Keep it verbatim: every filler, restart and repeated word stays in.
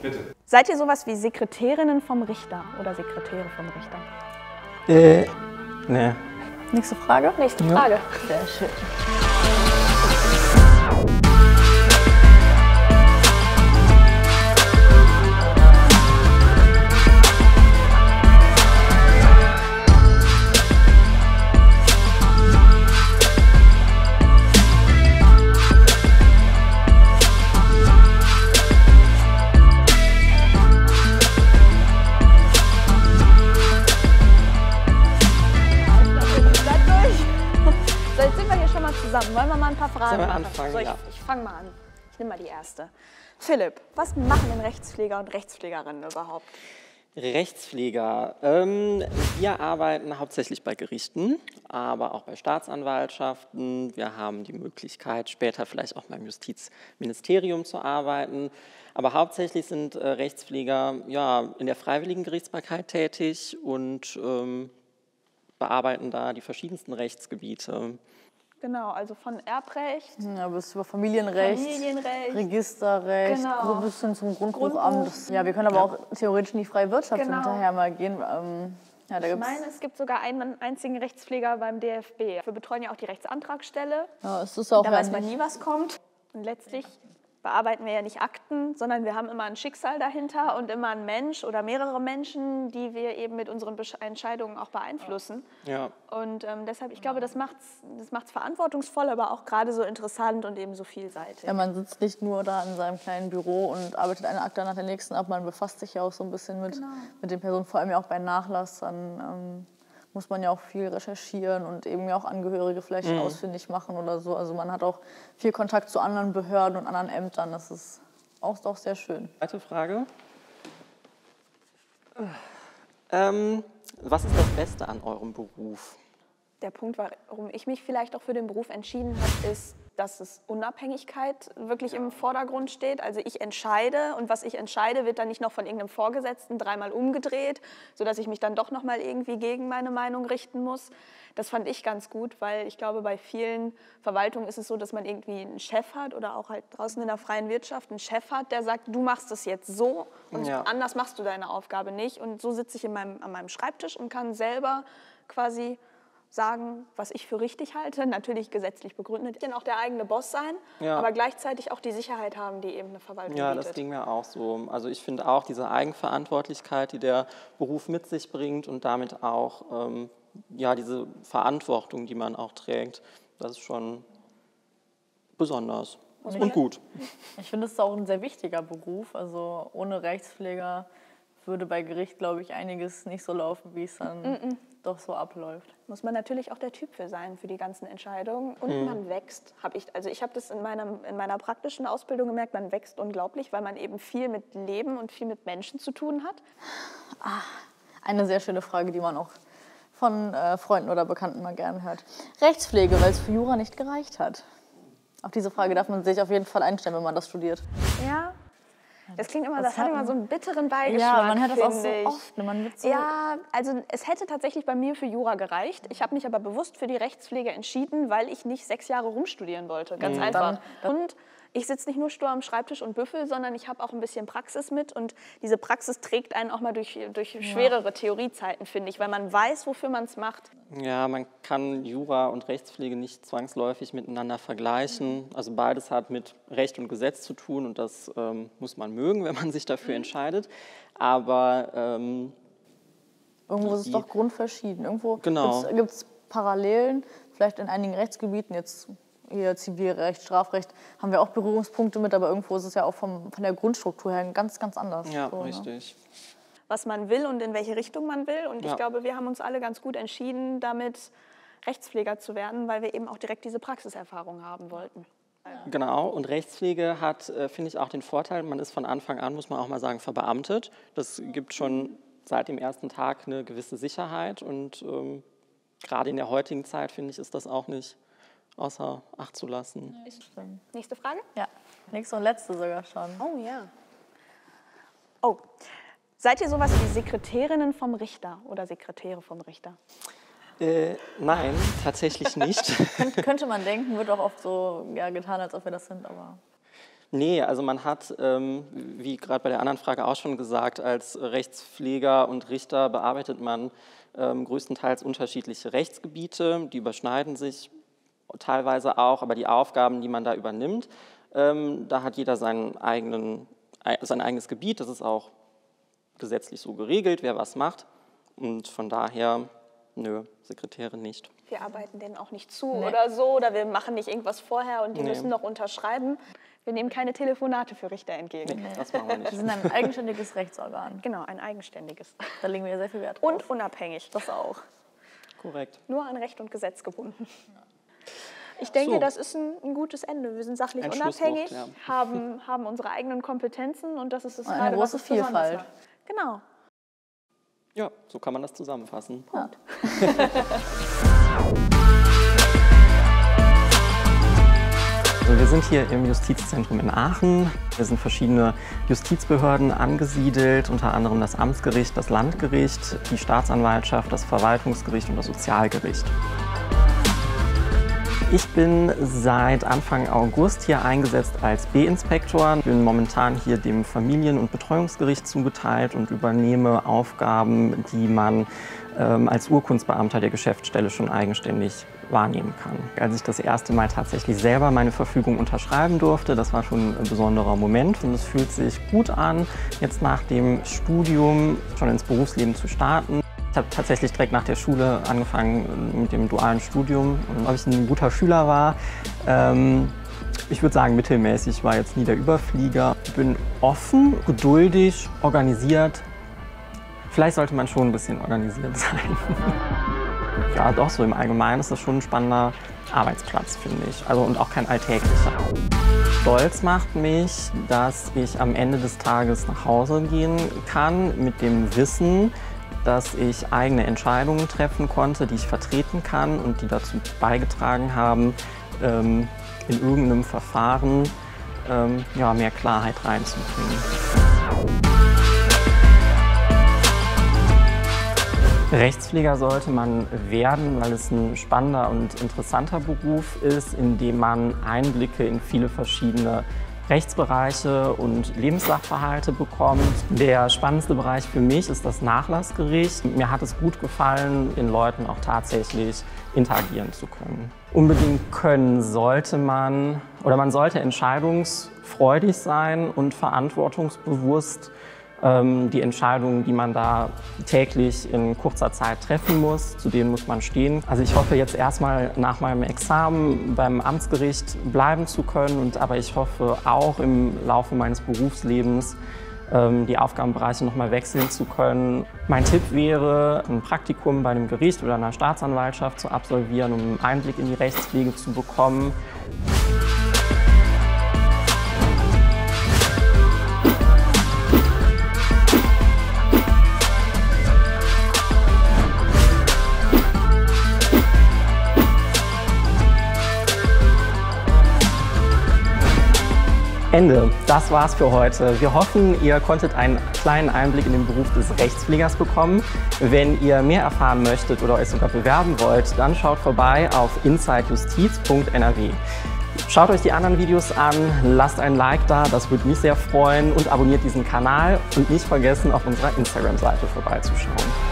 Bitte. Seid ihr sowas wie Sekretärinnen vom Richter oder Sekretäre vom Richter? Äh, ne. Nächste Frage? Nächste Frage. Sehr schön. Zusammen. Wollen wir mal ein paar Fragen Sollen wir machen? anfangen? So, ich Ja. ich fange mal an. Ich nehme mal die erste. Philipp, was machen denn Rechtspfleger und Rechtspflegerinnen überhaupt? Rechtspfleger. Ähm, wir arbeiten hauptsächlich bei Gerichten, aber auch bei Staatsanwaltschaften. Wir haben die Möglichkeit, später vielleicht auch beim Justizministerium zu arbeiten. Aber hauptsächlich sind äh, Rechtspfleger ja, in der freiwilligen Gerichtsbarkeit tätig und ähm, bearbeiten da die verschiedensten Rechtsgebiete. Genau, also von Erbrecht, ja, bis über Familienrecht, Familienrecht, Registerrecht, genau. bis hin zum Grundbuch. Grundbuchamt. Ja, wir können aber Ja. auch theoretisch in die freie Wirtschaft Genau. hinterher mal gehen. Ähm, ja, da ich gibt's, meine, es gibt sogar einen einzigen Rechtspfleger beim D F B. Wir betreuen ja auch die Rechtsantragstelle. ja, es ist auch Da ja weiß man nicht- nie, was kommt. Und letztlich bearbeiten wir ja nicht Akten, sondern wir haben immer ein Schicksal dahinter und immer einen Mensch oder mehrere Menschen, die wir eben mit unseren Besch- Entscheidungen auch beeinflussen. Ja. Und ähm, deshalb, ich glaube, das macht es das macht's verantwortungsvoll, aber auch gerade so interessant und eben so vielseitig. Ja, man sitzt nicht nur da in seinem kleinen Büro und arbeitet eine Akte nach der nächsten ab, man befasst sich ja auch so ein bisschen mit, Genau. mit den Personen, vor allem ja auch bei Nachlass, dann ähm, muss man ja auch viel recherchieren und eben ja auch Angehörige vielleicht Mhm. ausfindig machen oder so. Also man hat auch viel Kontakt zu anderen Behörden und anderen Ämtern, das ist auch, auch sehr schön. Zweite Frage. Ähm, was ist das Beste an eurem Beruf? Der Punkt, warum ich mich vielleicht auch für den Beruf entschieden habe, ist, dass es Unabhängigkeit wirklich im Vordergrund steht. Also ich entscheide und was ich entscheide, wird dann nicht noch von irgendeinem Vorgesetzten dreimal umgedreht, sodass ich mich dann doch noch mal irgendwie gegen meine Meinung richten muss. Das fand ich ganz gut, weil ich glaube, bei vielen Verwaltungen ist es so, dass man irgendwie einen Chef hat oder auch halt draußen in der freien Wirtschaft einen Chef hat, der sagt, du machst es jetzt so und Ja. anders machst du deine Aufgabe nicht. Und so sitze ich in meinem, an meinem Schreibtisch und kann selber quasi sagen, was ich für richtig halte, natürlich gesetzlich begründet, denn auch der eigene Boss sein, Ja. aber gleichzeitig auch die Sicherheit haben, die eben eine Verwaltung Ja, bietet. das ging mir auch so. Also ich finde auch diese Eigenverantwortlichkeit, die der Beruf mit sich bringt und damit auch ähm, ja, diese Verantwortung, die man auch trägt, das ist schon besonders Und und gut. Ich finde, es ist auch ein sehr wichtiger Beruf. Also ohne Rechtspfleger würde bei Gericht, glaube ich, einiges nicht so laufen, wie es dann Mm-mm. doch so abläuft. Muss man natürlich auch der Typ für sein, für die ganzen Entscheidungen. Und man wächst. Hab ich, also ich habe das in, meinem, in meiner praktischen Ausbildung gemerkt, man wächst unglaublich, weil man eben viel mit Leben und viel mit Menschen zu tun hat. Eine sehr schöne Frage, die man auch von äh, Freunden oder Bekannten mal gern hört. Rechtspflege, weil es für Jura nicht gereicht hat. Auf diese Frage darf man sich auf jeden Fall einstellen, wenn man das studiert. Ja, das klingt immer, Das das, hat hat immer man- so einen bitteren Beigeschmack, Ja, man hört das auch so finde ich. oft. ne? Man wird so Ja, also es hätte tatsächlich bei mir für Jura gereicht. Ich habe mich aber bewusst für die Rechtspflege entschieden, weil ich nicht sechs Jahre rumstudieren wollte. Ganz einfach. Und ich sitze nicht nur stur am Schreibtisch und büffel, sondern ich habe auch ein bisschen Praxis mit. Und diese Praxis trägt einen auch mal durch, durch schwerere Theoriezeiten, finde ich, weil man weiß, wofür man es macht. Ja, man kann Jura und Rechtspflege nicht zwangsläufig miteinander vergleichen. Also beides hat mit Recht und Gesetz zu tun und das ähm, muss man mögen, wenn man sich dafür entscheidet. Aber ähm, Irgendwo ist es die- doch grundverschieden. Irgendwo Genau. gibt es Parallelen, vielleicht in einigen Rechtsgebieten, jetzt hier Zivilrecht, Strafrecht, haben wir auch Berührungspunkte mit, aber irgendwo ist es ja auch vom, von der Grundstruktur her ganz, ganz anders. ja, so, ne? richtig. Was man will und in welche Richtung man will. Und Ja. ich glaube, wir haben uns alle ganz gut entschieden, damit Rechtspfleger zu werden, weil wir eben auch direkt diese Praxiserfahrung haben wollten. Genau, und Rechtspflege hat, äh, finde ich, auch den Vorteil, man ist von Anfang an, muss man auch mal sagen, verbeamtet. Das gibt schon seit dem ersten Tag eine gewisse Sicherheit und ähm, gerade in der heutigen Zeit, finde ich, ist das auch nicht außer Acht zu lassen. Nächste Frage? Ja, nächste und letzte sogar schon. Oh ja. Oh, seid ihr sowas wie Sekretärinnen vom Richter oder Sekretäre vom Richter? Äh, nein, tatsächlich nicht. Könnt, könnte man denken, wird auch oft so ja, getan, als ob wir das sind, aber Nee, also man hat, ähm, wie gerade bei der anderen Frage auch schon gesagt, als Rechtspfleger und Richter bearbeitet man ähm, größtenteils unterschiedliche Rechtsgebiete, die überschneiden sich teilweise auch, aber die Aufgaben, die man da übernimmt, ähm, da hat jeder seinen eigenen, sein eigenes Gebiet, das ist auch gesetzlich so geregelt, wer was macht und von daher, nö, Sekretärin nicht. Wir arbeiten denen auch nicht zu Nee. oder so, oder wir machen nicht irgendwas vorher und die Nee. müssen noch unterschreiben. Wir nehmen keine Telefonate für Richter entgegen. Nee, das machen wir Wir nicht. sind ein eigenständiges Rechtsorgan. Genau, ein eigenständiges. Da legen wir sehr viel Wert drauf. Und unabhängig. das auch. Korrekt. Nur an Recht und Gesetz gebunden. Ich denke, So. das ist ein, ein gutes Ende. Wir sind sachlich Ein unabhängig, Schlusswort, ja. haben, haben unsere eigenen Kompetenzen und das ist das Und eine gerade, was große es besonders Vielfalt. macht. Genau. Ja, so kann man das zusammenfassen. Ja. Also wir sind hier im Justizzentrum in Aachen. Hier sind verschiedene Justizbehörden angesiedelt, unter anderem das Amtsgericht, das Landgericht, die Staatsanwaltschaft, das Verwaltungsgericht und das Sozialgericht. Ich bin seit Anfang August hier eingesetzt als B-Inspektor. Ich bin momentan hier dem Familien- und Betreuungsgericht zugeteilt und übernehme Aufgaben, die man ähm, als Urkundsbeamter der Geschäftsstelle schon eigenständig wahrnehmen kann. Als ich das erste Mal tatsächlich selber meine Verfügung unterschreiben durfte, das war schon ein besonderer Moment und es fühlt sich gut an, jetzt nach dem Studium schon ins Berufsleben zu starten. Ich habe tatsächlich direkt nach der Schule angefangen mit dem dualen Studium. Und ob ich ein guter Schüler war, ähm, ich würde sagen mittelmäßig, ich war jetzt nie der Überflieger. Ich bin offen, geduldig, organisiert. Vielleicht sollte man schon ein bisschen organisiert sein. Ja, doch, so im Allgemeinen ist das schon ein spannender Arbeitsplatz, finde ich. Also, und auch kein alltäglicher. Stolz macht mich, dass ich am Ende des Tages nach Hause gehen kann mit dem Wissen, dass ich eigene Entscheidungen treffen konnte, die ich vertreten kann und die dazu beigetragen haben, ähm, in irgendeinem Verfahren ähm, ja, mehr Klarheit reinzubringen. Rechtspfleger sollte man werden, weil es ein spannender und interessanter Beruf ist, in dem man Einblicke in viele verschiedene Rechtsbereiche und Lebenssachverhalte bekommt. Der spannendste Bereich für mich ist das Nachlassgericht. Mir hat es gut gefallen, den Leuten auch tatsächlich interagieren zu können. Unbedingt können sollte man, oder man sollte entscheidungsfreudig sein und verantwortungsbewusst ähm, die Entscheidungen, die man da täglich in kurzer Zeit treffen muss, zu denen muss man stehen. Also ich hoffe jetzt erstmal nach meinem Examen beim Amtsgericht bleiben zu können, und aber ich hoffe auch im Laufe meines Berufslebens ähm, die Aufgabenbereiche noch mal wechseln zu können. Mein Tipp wäre, ein Praktikum bei einem Gericht oder einer Staatsanwaltschaft zu absolvieren, um einen Einblick in die Rechtspflege zu bekommen. Ende. Das war's für heute. Wir hoffen, ihr konntet einen kleinen Einblick in den Beruf des Rechtspflegers bekommen. Wenn ihr mehr erfahren möchtet oder euch sogar bewerben wollt, dann schaut vorbei auf insidejustiz punkt n r w. Schaut euch die anderen Videos an, lasst ein Like da, das würde mich sehr freuen, und abonniert diesen Kanal und nicht vergessen, auf unserer Instagram-Seite vorbeizuschauen.